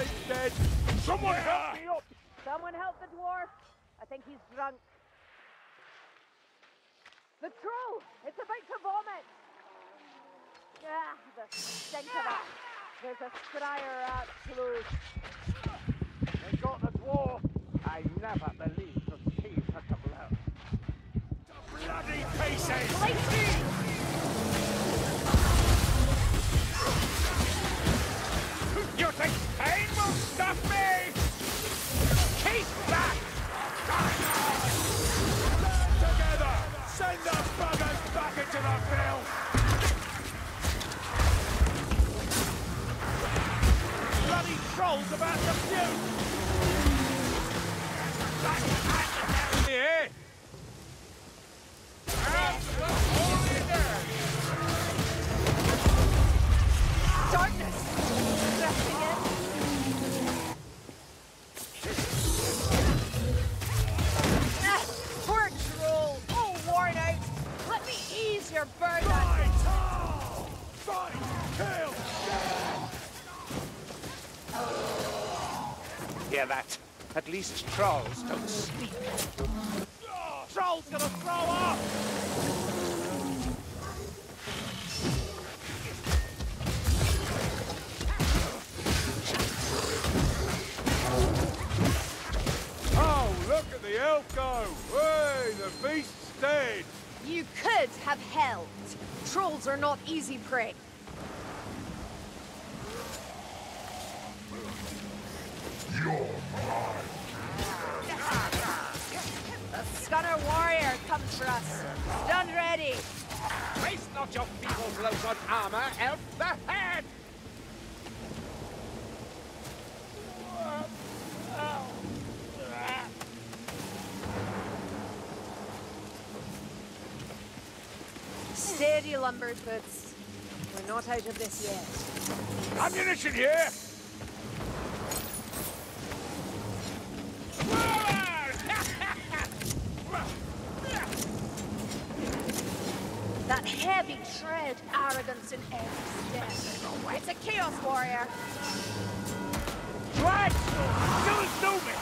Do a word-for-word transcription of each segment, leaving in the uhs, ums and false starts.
Merlin's dead. Someone help me up! Someone help the dwarf. I think he's drunk. The troll! It's about to vomit! Ah, the stink of it. There's a scryer rat loose. They got the dwarf. I never believed could see such a blow. Bloody pieces! Lightning! You think pain will stop me? Keep back! Stand together! Send the buggers back into the field! Bloody trolls about to puke! Here! Darkness! Dressing in. Ah, poor troll! All worn out! Let me ease your burden! Fight! Fight! Kill! Hear that? At least trolls don't sleep. Oh, troll's gonna throw up! Oh, look at the elf go! Hey, the beast's dead! You could have helped. Trolls are not easy prey. The Scunner warrior comes for us. Stand ready. Waste not your feeble blows on armor, elf the head! Steady, Lumberfoots. We're not out of this yet. Ammunition here! That heavy tread, arrogance in every step. It's a Chaos Warrior. Right! Still do me!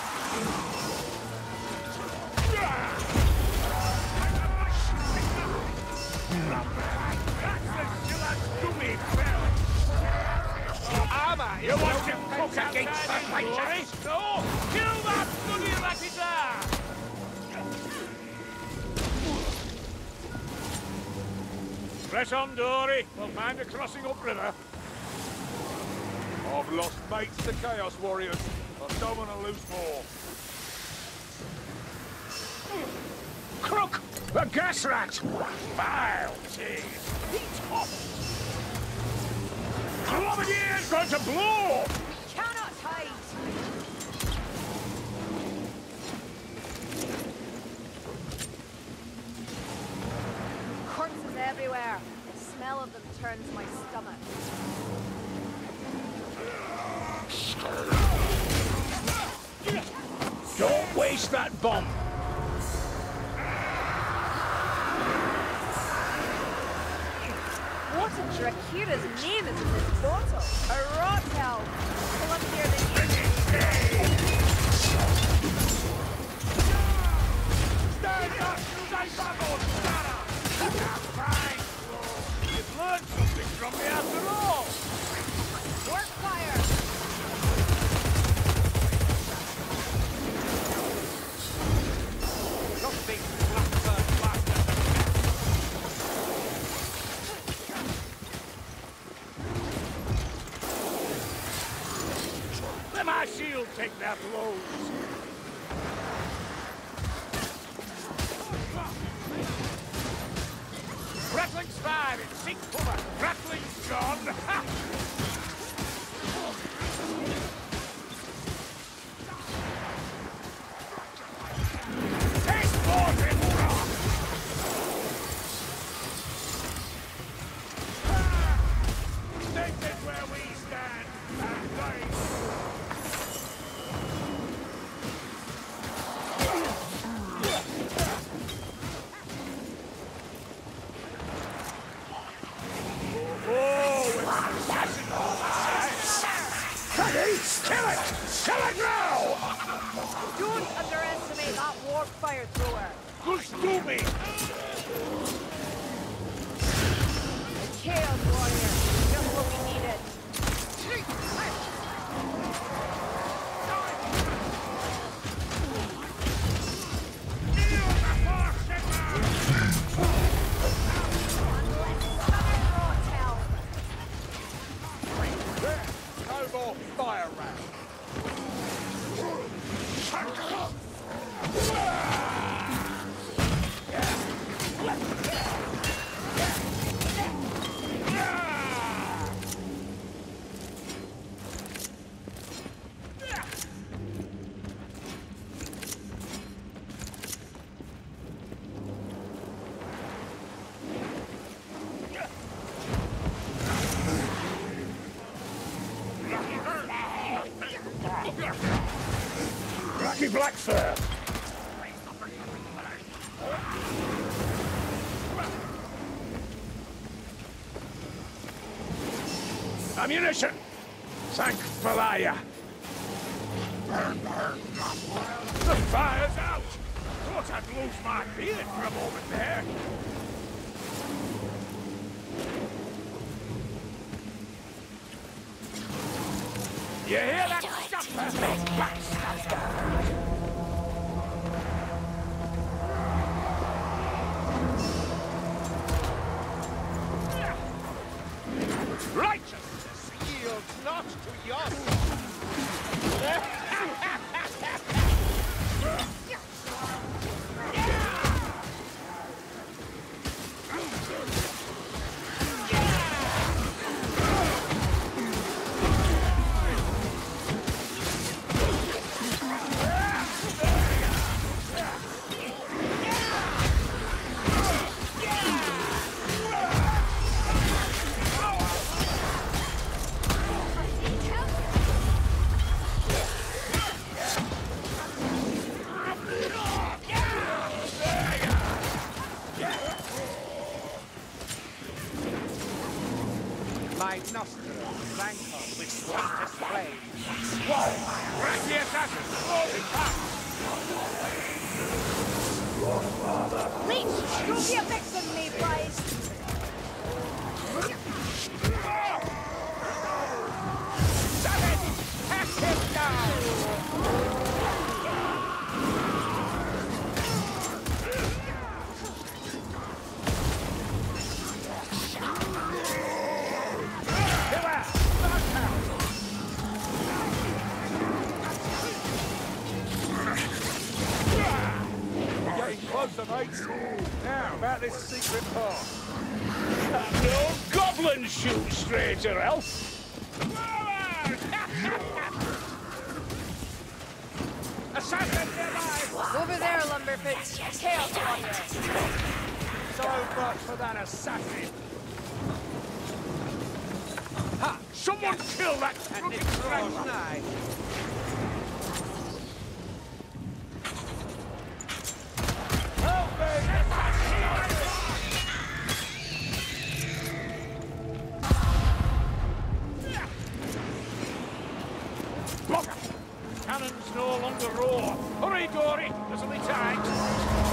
Armor! You want to cook against the righteous? No! Kill that bloody Rakita! Press on, Dory. We'll find a crossing upriver. I've lost mates to Chaos Warriors. I don't want to lose more. Crook! The gas rat! Vile cheese! Heat hot! Globadier's going to blow! We cannot hide. Corpses everywhere. The smell of them turns my stomach. Don't waste that bomb! What in Drakira's name is in this bottle? A rot hell. Pull up here then. Stand up! Stand back on! Fine! You've learned something from me after all! Work fire! Something blackbird bastard! Let my shield take their blows! Rattling's fire in sink cover! Rattling's gone! Ha! Taste forth in rock! This is where we stand! And they... Bloody! Kill it! Kill it now! Don't underestimate that warp fire thrower. Who's doing? Chaos warrior. Just what we needed. No more fire round. Lucky Black Fur. Ammunition! Thank Valaya! The fire's out! Thought I'd lose my beard for a moment there. You hear that stuff? Righteousness yields not to your my nostrils rankle with sweetest flame. Whoa! Right the assassin! Holy fuck! Leech, you'll be a vixen, me, Bryce. Savage! Hack him down! Closer, mates. Now, about this secret path. No goblin shoot, stranger elf! Assassin nearby! Over there, Lumberfits. Chaos warrior. So much for that assassin. Ha! Someone kill that crooked strangler! Cannons no longer roar. Hurry, Dory! There's only time.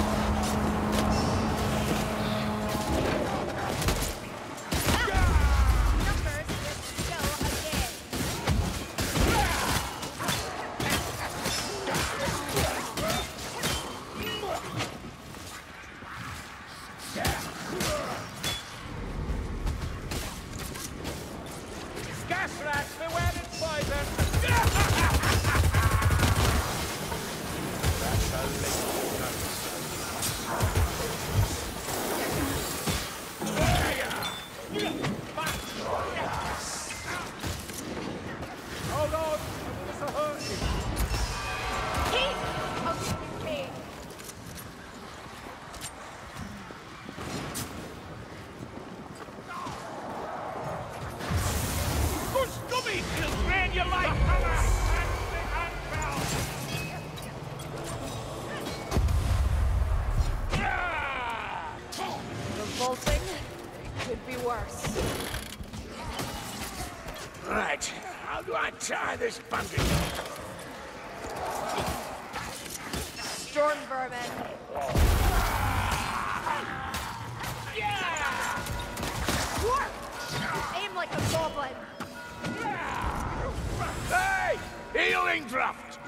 Gas rats, beware its poison! That's a little hold on! This'll hurt you! Keep! Oh, keep! Good stubby! It'll drain your life! Revolting? Could be worse. Right, How do I tie this bandage? Storm vermin. Yeah! What? Aim like a goblin. Hey! Healing draft!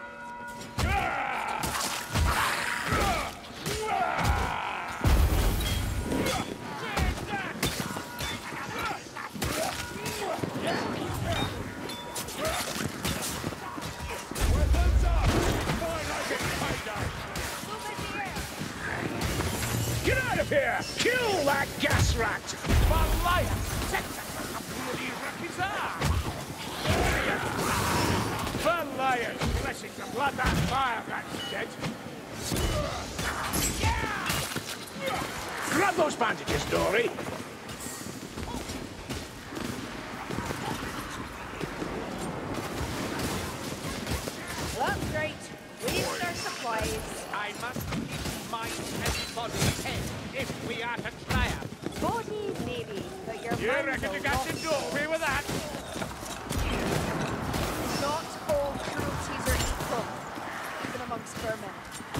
Get out of here! Kill that gas rat! Valaya! Valaya! Blessing the blood that fire rat's dead! Grab those bandages, Dory! That's great. Waste our supplies. I must keep mind and body head if we are to triumph. Body, maybe, but your You mind reckon will you got not. to do away with that? Not all cruelties are equal, even amongst vermin.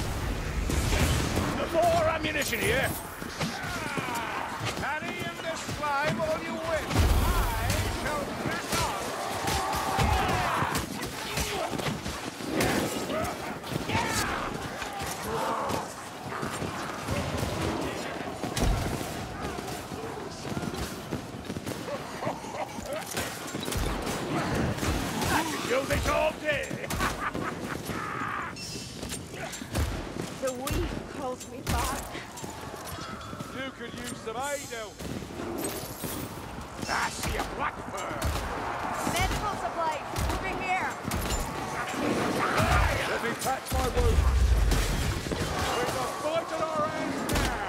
More ammunition here! Harry and the slime all you win! I shall press on! I could do this all day! The weed calls me back. You could use some aid help. I see a black fur! Medical supplies, moving here. Let me patch my wound. We've got fight on our hands now.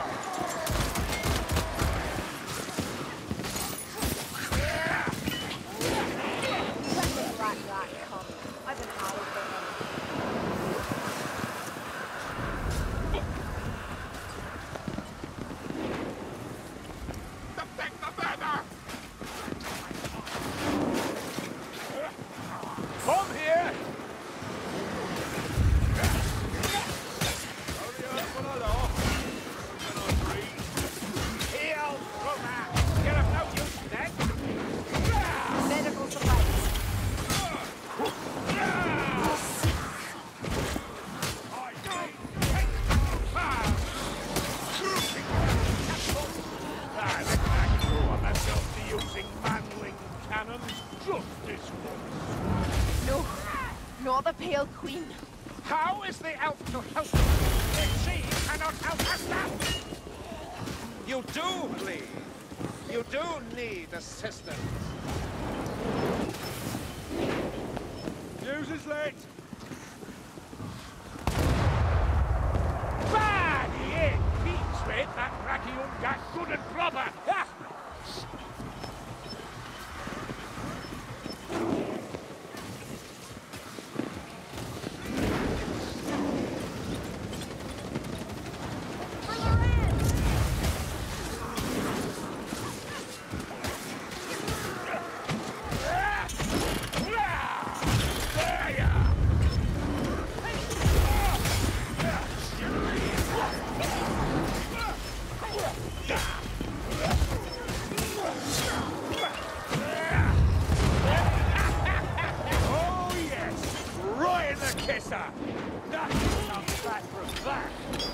Let the black rat come. I've an hour for him. Come here! Heal, brother! Get him out, you dead! Medical supplies. I reckon I can throw on myself to using manling cannons just this once. No, not the Pale Queen. How is the elf to help us if she cannot help us now? You do bleed. You do need assistance. News is late. Bad it beats with that Rakium got good and proper. Ha! Oh yes, right in the kisser. Nothing comes back from that.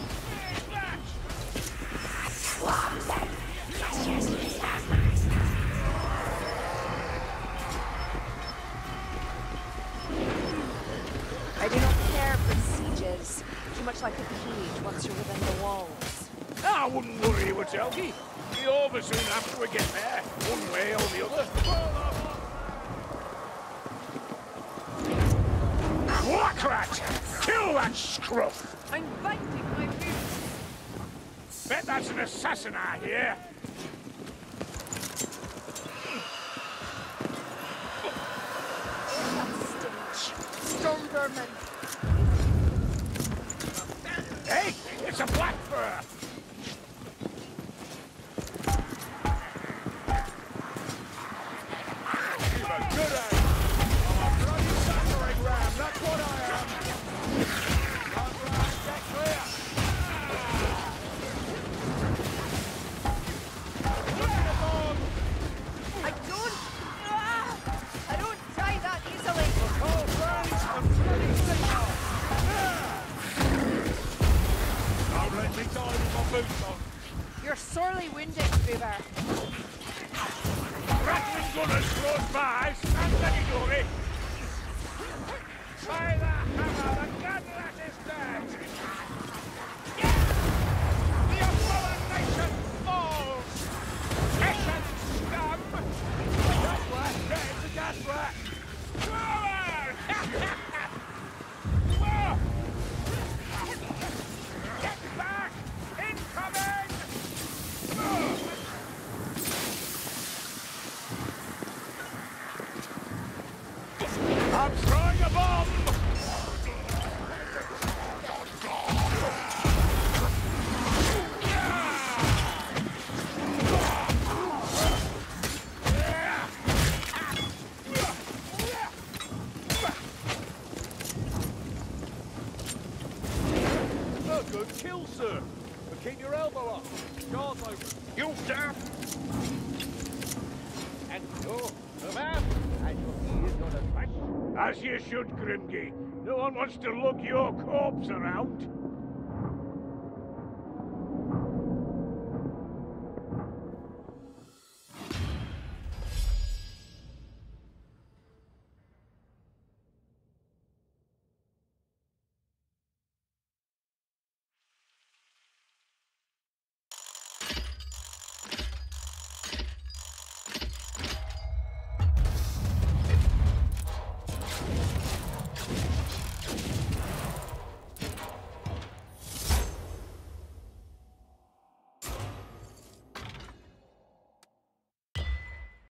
I do not care for sieges. Too much like a cage once you're within the walls. I wouldn't worry you, Telgi. Be over soon after we get there, one way or the other. Black rat! Kill that scruff! I'm binding my boots. Bet that's an assassin I hear. That stench. Storm vermin. Hey, it's a black fur! Keep a good eye. gunners close by. Stand ready, Dory. By the hammer, the gunlet is dead. The abomination falls. Hessian scum. Gas rat, get it to gas rat. Forward! Whoa! Get back! Incoming! I'm throwing a bomb! A good kill, sir. But keep your elbow up. Guards open. You sir! And go. The man. And he is not a fight. As you should, Grimgy. No one wants to lug your corpse around.